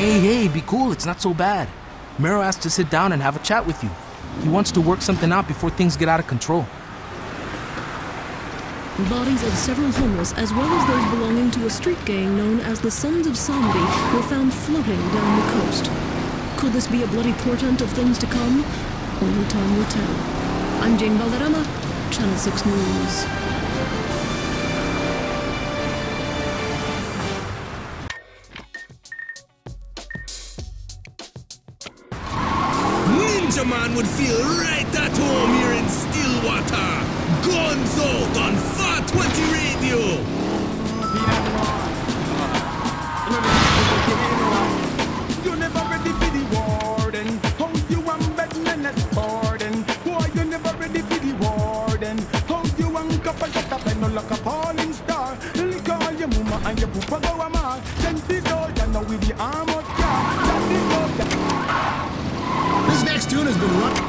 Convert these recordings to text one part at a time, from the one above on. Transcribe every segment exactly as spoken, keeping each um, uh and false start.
Hey, hey, be cool, it's not so bad. Mero asked to sit down and have a chat with you. He wants to work something out before things get out of control. Bodies of several homeless, as well as those belonging to a street gang known as the Sons of Samedi, were found floating down the coast. Could this be a bloody portent of things to come? Only time will tell. I'm Jane Valderrama, Channel six News. Ninja Man would feel right at home here in Stillwater. Guns out on four twenty Radio. You never ready for the warden. How you want betting and that's pardon. Why you never ready for the warden? How you want couple shut up and no like a falling star. Lick all your mama and your poopa go a man. Then this all you know with the armored car. This next tune has been run.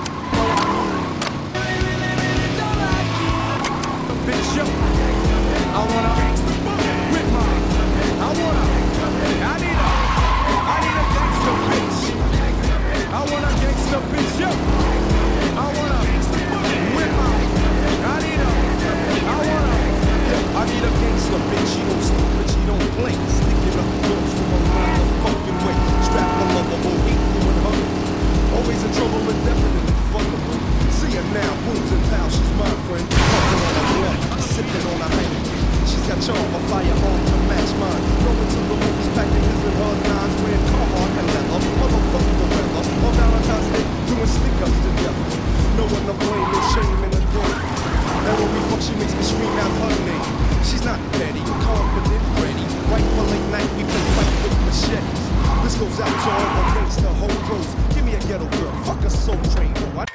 Bishop, I wanna with my, I wanna, I need a, I need a gangster bitch. I want a gangster bitch, yo. I wanna with my, I need a, I wanna, yeah, I need a gangster bitch. She don't sleep, but she don't play. Sticking up girls from a motherfucking way. Strap the mother, oh, hate you and her. Always in trouble, but definitely fuckable. See her now, booms and pals, she's my friend. Fucking on a blunt, sipping on a Heineken. She's got charm, a firearm to match mine. Going to the movies, packing his and her nines, wearing Carhartt and leather. Motherfucking the weather. On Valentine's Day, doing stick-ups together. No one to blame, no shame in the game. And when we fuck, she makes me scream out her name. She's not petty, confident, ready. Right for late night, we play fight with machetes. This goes out to all the gangsta hoes. Give me a ghetto girl, fuck a soul train. Oh, I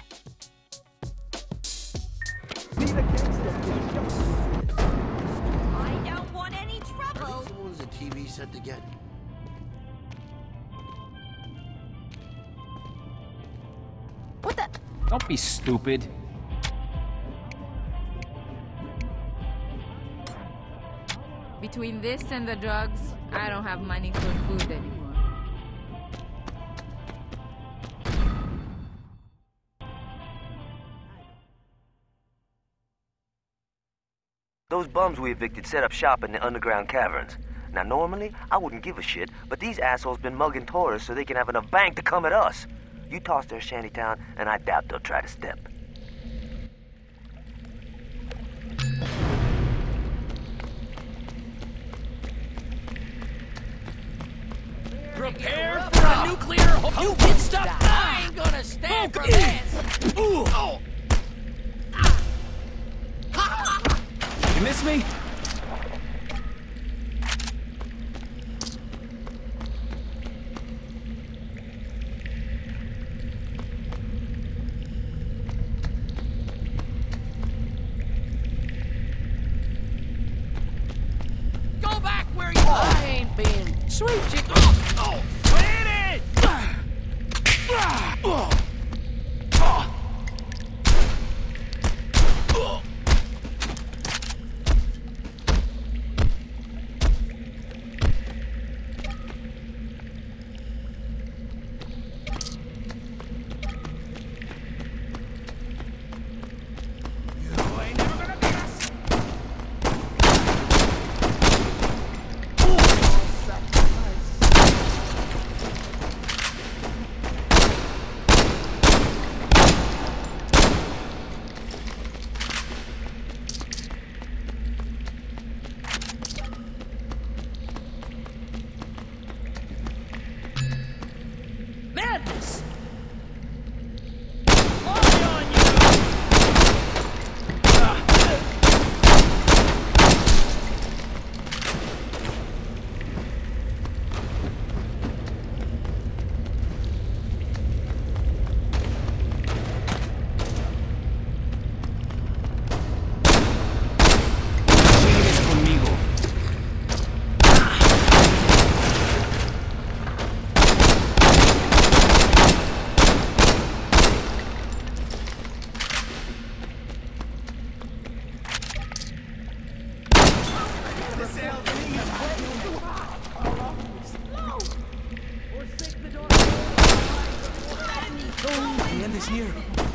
need a gangsta bitch. I don't want any trouble. Are these the ones the T V said to get? What the? Don't be stupid. Between this and the drugs, I don't have money for food anymore. Those bums we evicted set up shop in the underground caverns. Now, normally, I wouldn't give a shit, but these assholes been mugging tourists so they can have enough bank to come at us. You toss their shantytown, and I doubt they'll try to step. Prepare for a nuclear ho- You get stuff! I ain't gonna stand for this! Ooh. Oh. You miss me? Go back where you are! I ain't being sweet chicken. Oh, oh, hit it! Oh. Oh. Madness! Lie on you! Vienes conmigo. The end is near.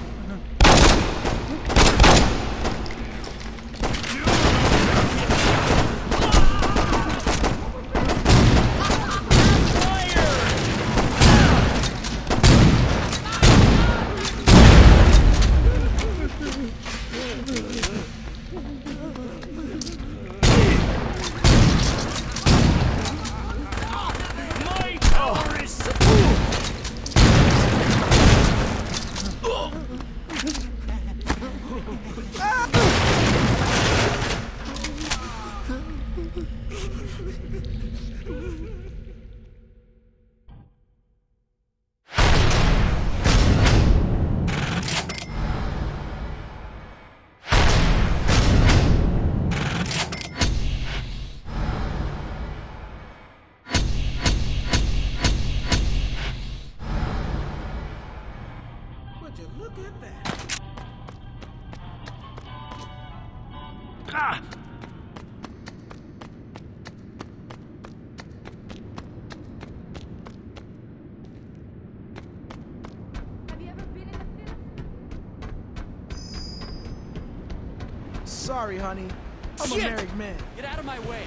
Look at that. Ah! Have you ever been in the film? Sorry, honey. I'm Shit! a married man. Get out of my way.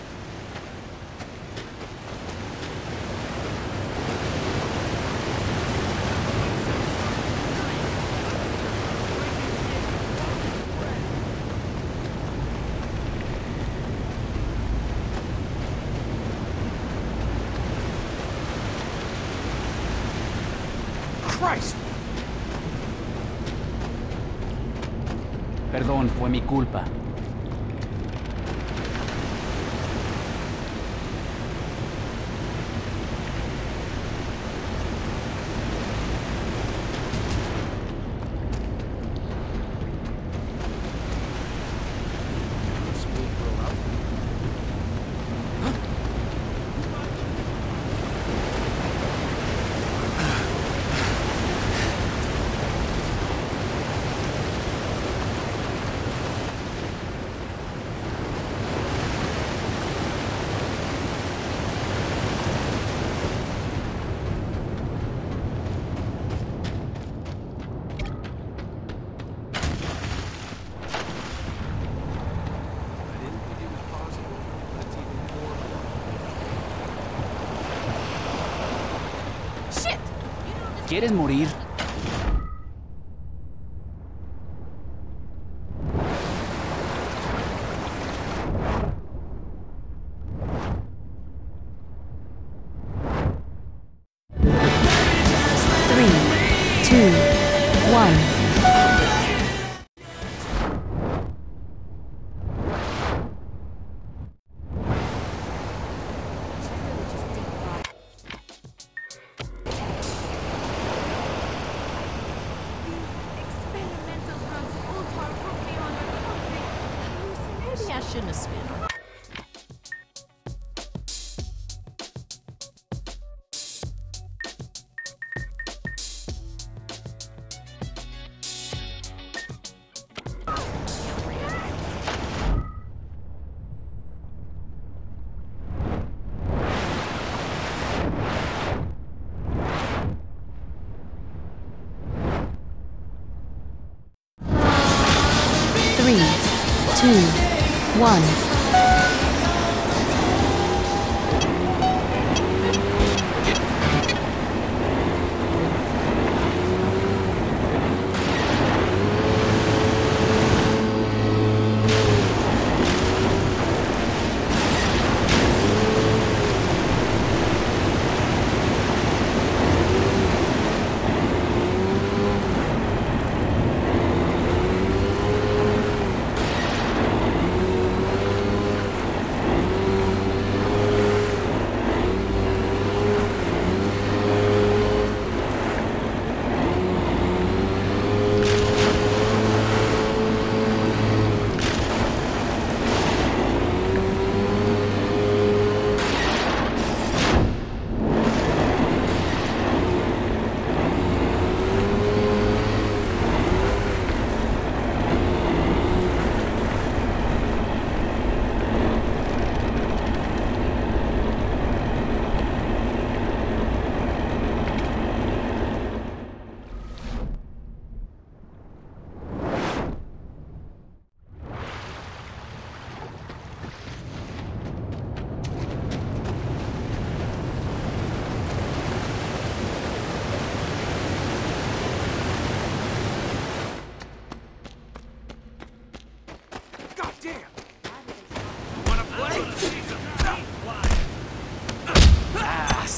Christ! Perdón, fue mi culpa. ¿Quieres morir? Three, two, one. I shouldn't have spit. Three, two, one.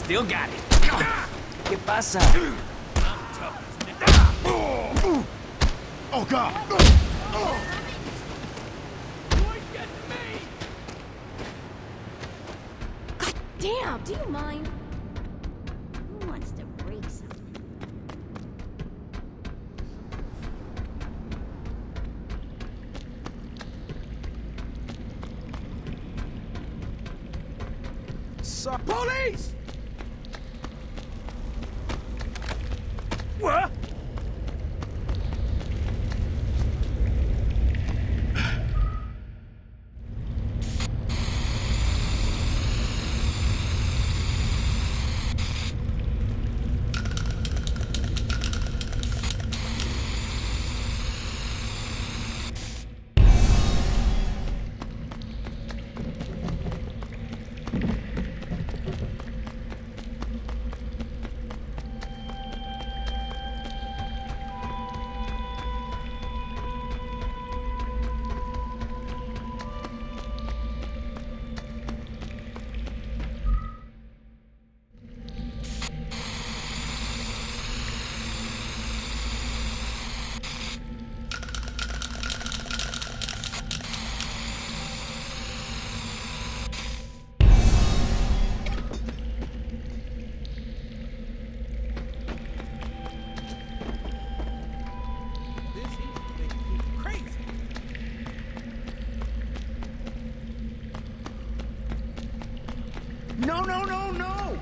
Still got it. ¿Qué pasa? Oh, God! God damn, do you mind? Who wants to break something? So police! What? No, no, no, no!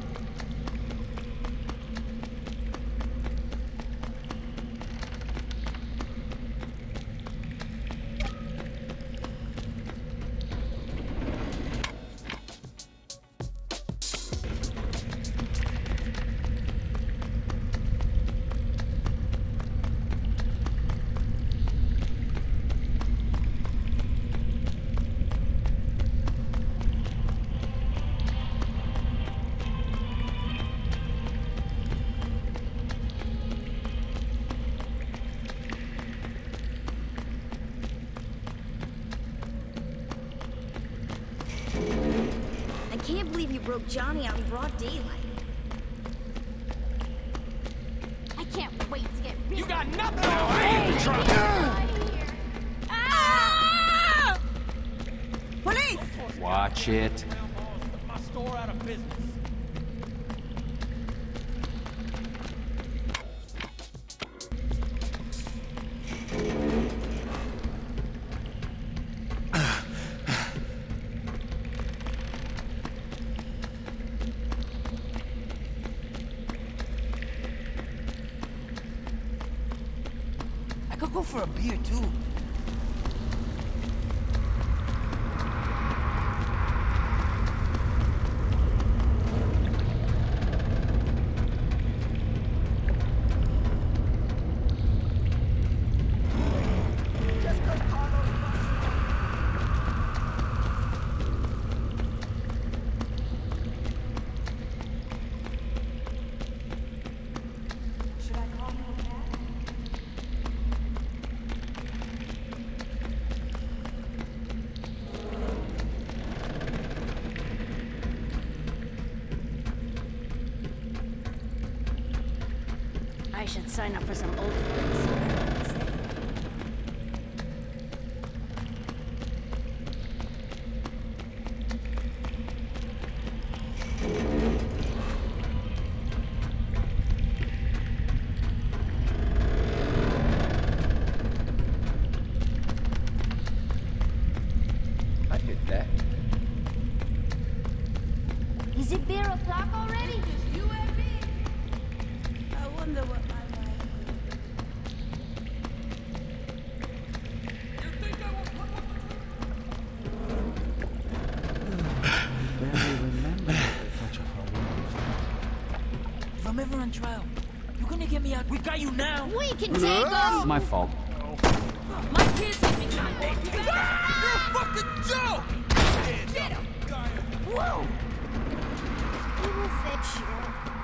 I can't believe you broke Johnny out in broad daylight. I can't wait to get rid You of got him. nothing on me! Ah! Police! Watch it. My store out of business. I could go for a beer too. I should sign up for some old ones. I hit that. Is it beer o'clock already? You and me. I wonder what my wife You think I will put up Barely remember much of her If I'm ever on trial, you gonna get me out? We got you now! We can take them! My fault. My kids hit me tonight. You're a fucking joke! Get him! Whoa! We will fix you.